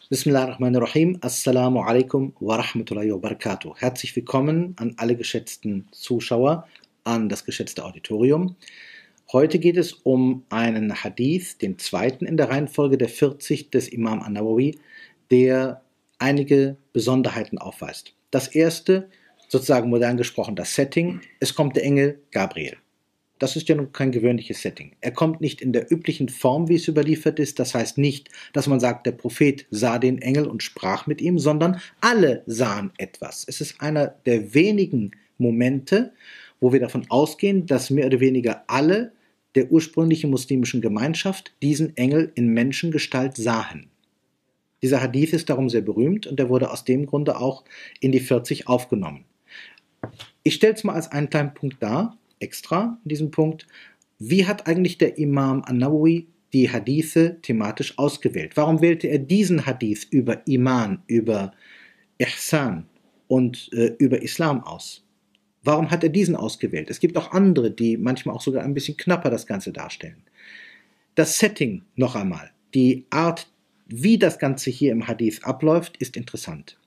Bismillahirrahmanirrahim. Assalamu alaikum wa rahmatullahi wa barakatuh. Herzlich willkommen an alle geschätzten Zuschauer, an das geschätzte Auditorium. Heute geht es um einen Hadith, den zweiten in der Reihenfolge der 40 des Imam an-Nawawi, der einige Besonderheiten aufweist. Das erste, sozusagen modern gesprochen, das Setting: Es kommt der Engel Gabriel. Das ist ja nun kein gewöhnliches Setting. Er kommt nicht in der üblichen Form, wie es überliefert ist. Das heißt nicht, dass man sagt, der Prophet sah den Engel und sprach mit ihm, sondern alle sahen etwas. Es ist einer der wenigen Momente, wo wir davon ausgehen, dass mehr oder weniger alle der ursprünglichen muslimischen Gemeinschaft diesen Engel in Menschengestalt sahen. Dieser Hadith ist darum sehr berühmt und er wurde aus dem Grunde auch in die 40 aufgenommen. Ich stelle es mal als einen kleinen Punkt dar, extra in diesem Punkt: Wie hat eigentlich der Imam an-Nawawi die Hadithe thematisch ausgewählt? Warum wählte er diesen Hadith über Iman, über Ihsan und über Islam aus? Warum hat er diesen ausgewählt? Es gibt auch andere, die manchmal auch sogar ein bisschen knapper das Ganze darstellen. Das Setting noch einmal, die Art, wie das Ganze hier im Hadith abläuft, ist interessant.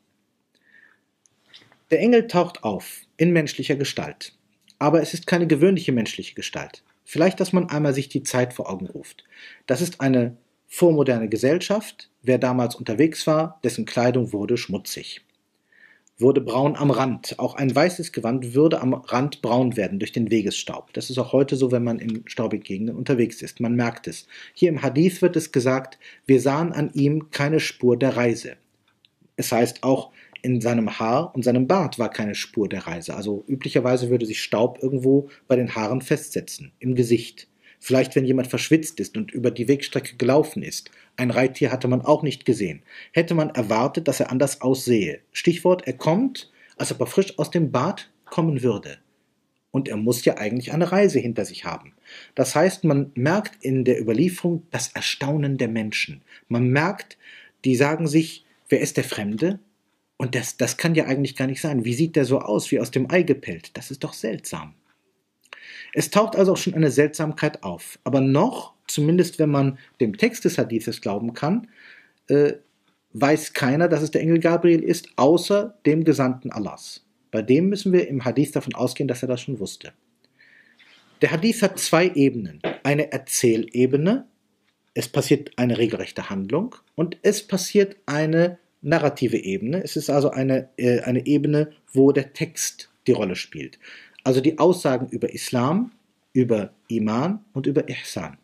Der Engel taucht auf in menschlicher Gestalt. Aber es ist keine gewöhnliche menschliche Gestalt. Vielleicht, dass man einmal sich die Zeit vor Augen ruft. Das ist eine vormoderne Gesellschaft. Wer damals unterwegs war, dessen Kleidung wurde schmutzig, wurde braun am Rand. Auch ein weißes Gewand würde am Rand braun werden durch den Wegesstaub. Das ist auch heute so, wenn man in staubigen Gegenden unterwegs ist. Man merkt es. Hier im Hadith wird es gesagt, wir sahen an ihm keine Spur der Reise. Es heißt auch, in seinem Haar und seinem Bart war keine Spur der Reise. Also üblicherweise würde sich Staub irgendwo bei den Haaren festsetzen, im Gesicht. Vielleicht, wenn jemand verschwitzt ist und über die Wegstrecke gelaufen ist. Ein Reittier hatte man auch nicht gesehen. Hätte man erwartet, dass er anders aussehe. Stichwort, er kommt, als ob er frisch aus dem Bad kommen würde. Und er muss ja eigentlich eine Reise hinter sich haben. Das heißt, man merkt in der Überlieferung das Erstaunen der Menschen. Man merkt, die sagen sich, wer ist der Fremde? Und das kann ja eigentlich gar nicht sein. Wie sieht der so aus, wie aus dem Ei gepellt? Das ist doch seltsam. Es taucht also auch schon eine Seltsamkeit auf. Aber noch, zumindest wenn man dem Text des Hadithes glauben kann, weiß keiner, dass es der Engel Gabriel ist, außer dem Gesandten Allahs. Bei dem müssen wir im Hadith davon ausgehen, dass er das schon wusste. Der Hadith hat zwei Ebenen. Eine Erzählebene, es passiert eine regelrechte Handlung, und es passiert eine narrative Ebene. Es ist also eine Ebene, wo der Text die Rolle spielt. Also die Aussagen über Islam, über Iman und über Ihsan.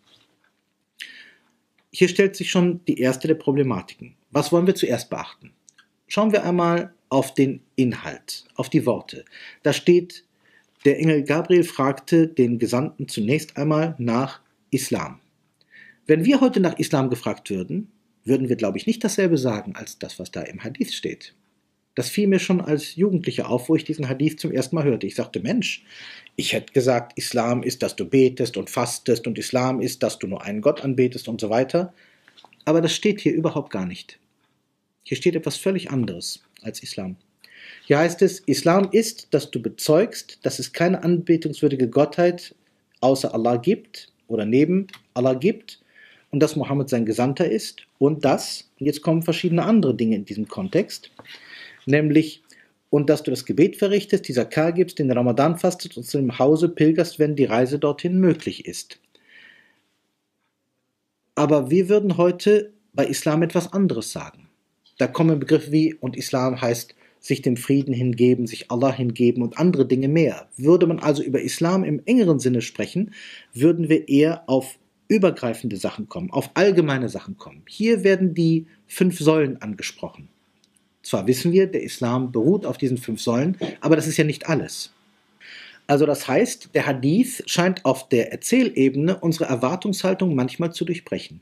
Hier stellt sich schon die erste der Problematiken. Was wollen wir zuerst beachten? Schauen wir einmal auf den Inhalt, auf die Worte. Da steht, der Engel Gabriel fragte den Gesandten zunächst einmal nach Islam. Wenn wir heute nach Islam gefragt würden wir, glaube ich, nicht dasselbe sagen als das, was da im Hadith steht. Das fiel mir schon als Jugendlicher auf, wo ich diesen Hadith zum ersten Mal hörte. Ich sagte, Mensch, ich hätte gesagt, Islam ist, dass du betest und fastest, und Islam ist, dass du nur einen Gott anbetest und so weiter. Aber das steht hier überhaupt gar nicht. Hier steht etwas völlig anderes als Islam. Hier heißt es, Islam ist, dass du bezeugst, dass es keine anbetungswürdige Gottheit außer Allah gibt oder neben Allah gibt, und dass Mohammed sein Gesandter ist, und dass, und jetzt kommen verschiedene andere Dinge in diesem Kontext, nämlich, und dass du das Gebet verrichtest, die Zakah gibst, den Ramadan fastest und zu dem Hause pilgerst, wenn die Reise dorthin möglich ist. Aber wir würden heute bei Islam etwas anderes sagen. Da kommen Begriffe wie, und Islam heißt, sich dem Frieden hingeben, sich Allah hingeben und andere Dinge mehr. Würde man also über Islam im engeren Sinne sprechen, würden wir eher auf übergreifende Sachen kommen, auf allgemeine Sachen kommen. Hier werden die 5 Säulen angesprochen. Zwar wissen wir, der Islam beruht auf diesen 5 Säulen, aber das ist ja nicht alles. Also das heißt, der Hadith scheint auf der Erzählebene unsere Erwartungshaltung manchmal zu durchbrechen.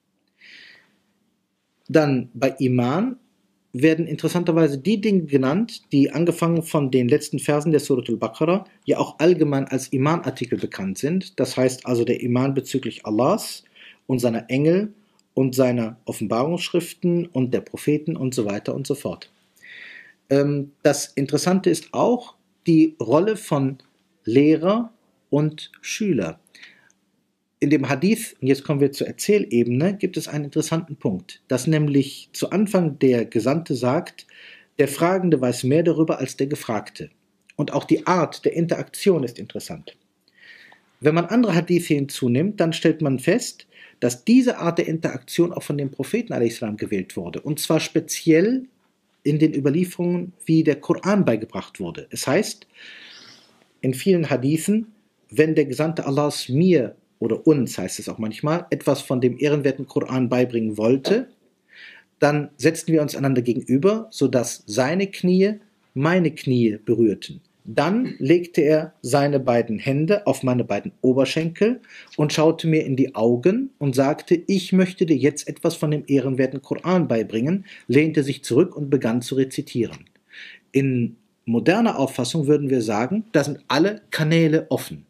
Dann bei Iman werden interessanterweise die Dinge genannt, die angefangen von den letzten Versen der Surat al-Baqarah ja auch allgemein als Iman-Artikel bekannt sind. Das heißt also der Iman bezüglich Allahs und seiner Engel und seiner Offenbarungsschriften und der Propheten und so weiter und so fort. Das Interessante ist auch die Rolle von Lehrer und Schüler. In dem Hadith, und jetzt kommen wir zur Erzählebene, gibt es einen interessanten Punkt, dass nämlich zu Anfang der Gesandte sagt, der Fragende weiß mehr darüber als der Gefragte. Und auch die Art der Interaktion ist interessant. Wenn man andere Hadithe hinzunimmt, dann stellt man fest, dass diese Art der Interaktion auch von dem Propheten a.s. gewählt wurde. Und zwar speziell in den Überlieferungen, wie der Koran beigebracht wurde. Es heißt, in vielen Hadithen, wenn der Gesandte Allahs mir oder uns, heißt es auch manchmal, etwas von dem ehrenwerten Koran beibringen wollte, dann setzten wir uns einander gegenüber, sodass seine Knie meine Knie berührten. Dann legte er seine beiden Hände auf meine beiden Oberschenkel und schaute mir in die Augen und sagte, ich möchte dir jetzt etwas von dem ehrenwerten Koran beibringen, lehnte sich zurück und begann zu rezitieren. In moderner Auffassung würden wir sagen, da sind alle Kanäle offen.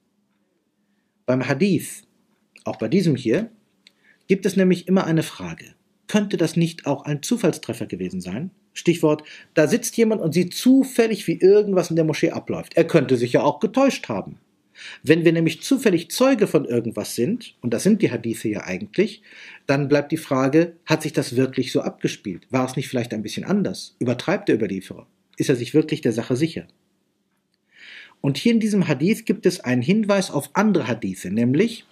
Beim Hadith, auch bei diesem hier, gibt es nämlich immer eine Frage. Könnte das nicht auch ein Zufallstreffer gewesen sein? Stichwort, da sitzt jemand und sieht zufällig, wie irgendwas in der Moschee abläuft. Er könnte sich ja auch getäuscht haben. Wenn wir nämlich zufällig Zeuge von irgendwas sind, und das sind die Hadithe ja eigentlich, dann bleibt die Frage, hat sich das wirklich so abgespielt? War es nicht vielleicht ein bisschen anders? Übertreibt der Überlieferer? Ist er sich wirklich der Sache sicher? Und hier in diesem Hadith gibt es einen Hinweis auf andere Hadithe, nämlich,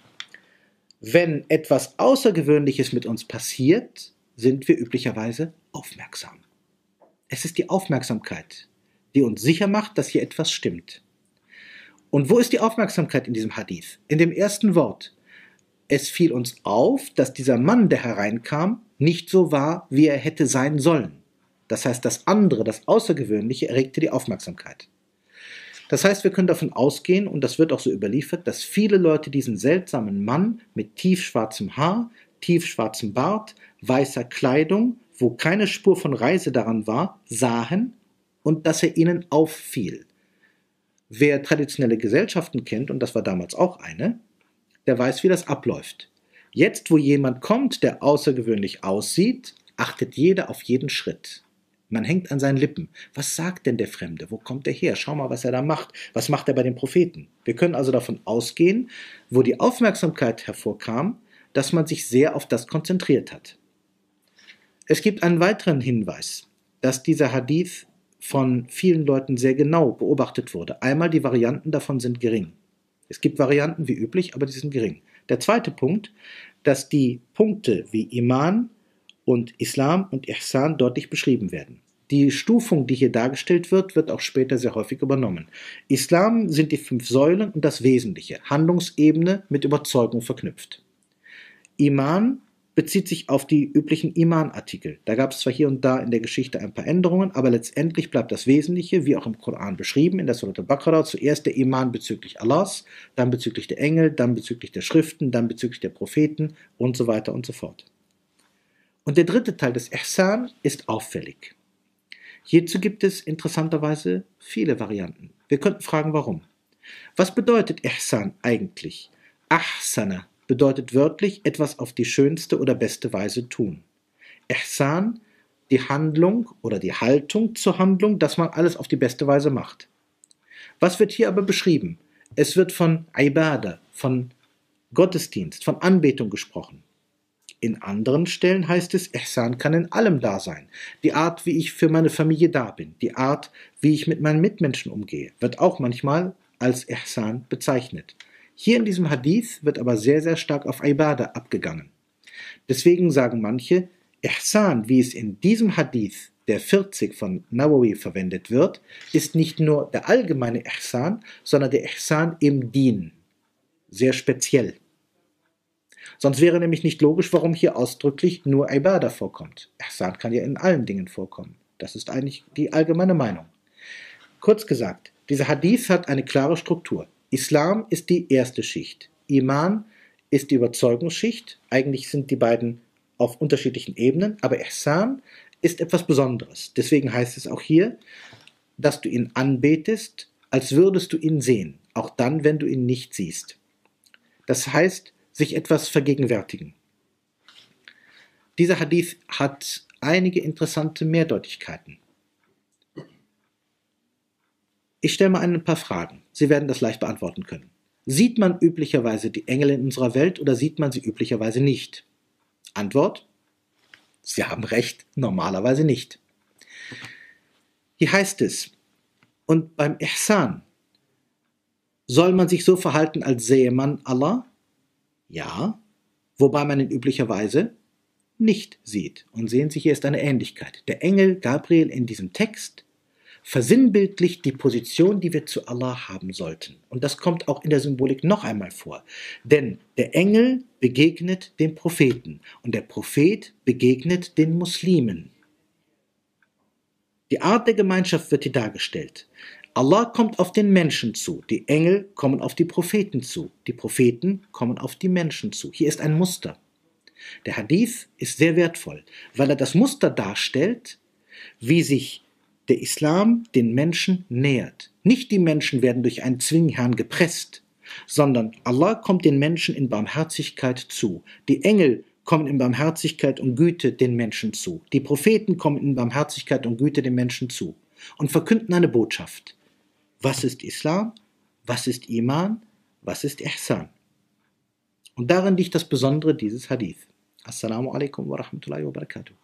wenn etwas Außergewöhnliches mit uns passiert, sind wir üblicherweise aufmerksam. Es ist die Aufmerksamkeit, die uns sicher macht, dass hier etwas stimmt. Und wo ist die Aufmerksamkeit in diesem Hadith? In dem ersten Wort. Es fiel uns auf, dass dieser Mann, der hereinkam, nicht so war, wie er hätte sein sollen. Das heißt, das andere, das Außergewöhnliche, erregte die Aufmerksamkeit. Das heißt, wir können davon ausgehen, und das wird auch so überliefert, dass viele Leute diesen seltsamen Mann mit tiefschwarzem Haar, tiefschwarzem Bart, weißer Kleidung, wo keine Spur von Reise daran war, sahen und dass er ihnen auffiel. Wer traditionelle Gesellschaften kennt, und das war damals auch eine, der weiß, wie das abläuft. Jetzt, wo jemand kommt, der außergewöhnlich aussieht, achtet jeder auf jeden Schritt. Man hängt an seinen Lippen. Was sagt denn der Fremde? Wo kommt er her? Schau mal, was er da macht. Was macht er bei den Propheten? Wir können also davon ausgehen, wo die Aufmerksamkeit hervorkam, dass man sich sehr auf das konzentriert hat. Es gibt einen weiteren Hinweis, dass dieser Hadith von vielen Leuten sehr genau beobachtet wurde. Einmal, die Varianten davon sind gering. Es gibt Varianten wie üblich, aber die sind gering. Der zweite Punkt, dass die Punkte wie Iman und Islam und Ihsan deutlich beschrieben werden. Die Stufung, die hier dargestellt wird, wird auch später sehr häufig übernommen. Islam sind die 5 Säulen und das Wesentliche, Handlungsebene mit Überzeugung verknüpft. Iman bezieht sich auf die üblichen Iman-Artikel. Da gab es zwar hier und da in der Geschichte ein paar Änderungen, aber letztendlich bleibt das Wesentliche, wie auch im Koran beschrieben, in der Surat al-Baqarah, zuerst der Iman bezüglich Allahs, dann bezüglich der Engel, dann bezüglich der Schriften, dann bezüglich der Propheten und so weiter und so fort. Und der dritte Teil des Ihsan ist auffällig. Hierzu gibt es interessanterweise viele Varianten. Wir könnten fragen, warum. Was bedeutet Ihsan eigentlich? Ahsana bedeutet wörtlich etwas auf die schönste oder beste Weise tun. Ihsan, die Handlung oder die Haltung zur Handlung, dass man alles auf die beste Weise macht. Was wird hier aber beschrieben? Es wird von Ibadah, von Gottesdienst, von Anbetung gesprochen. In anderen Stellen heißt es, Ihsan kann in allem da sein. Die Art, wie ich für meine Familie da bin, die Art, wie ich mit meinen Mitmenschen umgehe, wird auch manchmal als Ihsan bezeichnet. Hier in diesem Hadith wird aber sehr, sehr stark auf Ibadah abgegangen. Deswegen sagen manche, Ihsan, wie es in diesem Hadith, der 40 von Nawawi verwendet wird, ist nicht nur der allgemeine Ihsan, sondern der Ihsan im Dien. Sehr speziell. Sonst wäre nämlich nicht logisch, warum hier ausdrücklich nur Ibadah vorkommt. Ihsan kann ja in allen Dingen vorkommen. Das ist eigentlich die allgemeine Meinung. Kurz gesagt, dieser Hadith hat eine klare Struktur. Islam ist die erste Schicht. Iman ist die Überzeugungsschicht. Eigentlich sind die beiden auf unterschiedlichen Ebenen, aber Ihsan ist etwas Besonderes. Deswegen heißt es auch hier, dass du ihn anbetest, als würdest du ihn sehen, auch dann, wenn du ihn nicht siehst. Das heißt, sich etwas vergegenwärtigen. Dieser Hadith hat einige interessante Mehrdeutigkeiten. Ich stelle mal ein paar Fragen. Sie werden das leicht beantworten können. Sieht man üblicherweise die Engel in unserer Welt oder sieht man sie üblicherweise nicht? Antwort: Sie haben recht, normalerweise nicht. Hier heißt es, und beim Ihsan soll man sich so verhalten, als sähe man Allah? Ja, wobei man ihn üblicherweise nicht sieht. Und sehen Sie, hier ist eine Ähnlichkeit. Der Engel Gabriel in diesem Text versinnbildlicht die Position, die wir zu Allah haben sollten. Und das kommt auch in der Symbolik noch einmal vor. Denn der Engel begegnet dem Propheten und der Prophet begegnet den Muslimen. Die Art der Gemeinschaft wird hier dargestellt. Allah kommt auf den Menschen zu, die Engel kommen auf die Propheten zu, die Propheten kommen auf die Menschen zu. Hier ist ein Muster. Der Hadith ist sehr wertvoll, weil er das Muster darstellt, wie sich der Islam den Menschen nähert. Nicht die Menschen werden durch einen Zwingherrn gepresst, sondern Allah kommt den Menschen in Barmherzigkeit zu. Die Engel kommen in Barmherzigkeit und Güte den Menschen zu. Die Propheten kommen in Barmherzigkeit und Güte den Menschen zu und verkünden eine Botschaft. Was ist Islam? Was ist Iman? Was ist Ihsan? Und darin liegt das Besondere dieses Hadith. Assalamu alaikum wa rahmatullahi wa barakatuh.